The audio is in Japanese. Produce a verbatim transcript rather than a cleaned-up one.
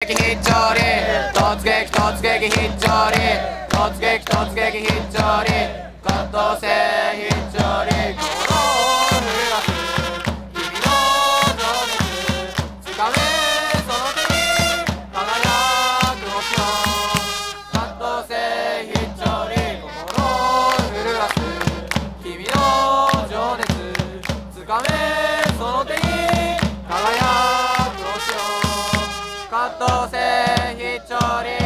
撃必聴に突撃突撃必聴に突撃突撃必聴に葛藤性必聴に心を震わす君の情熱つかめその手に輝く星を葛藤性必聴に心を震わす君の情熱つかめその手に輝く星を葛藤性必聴に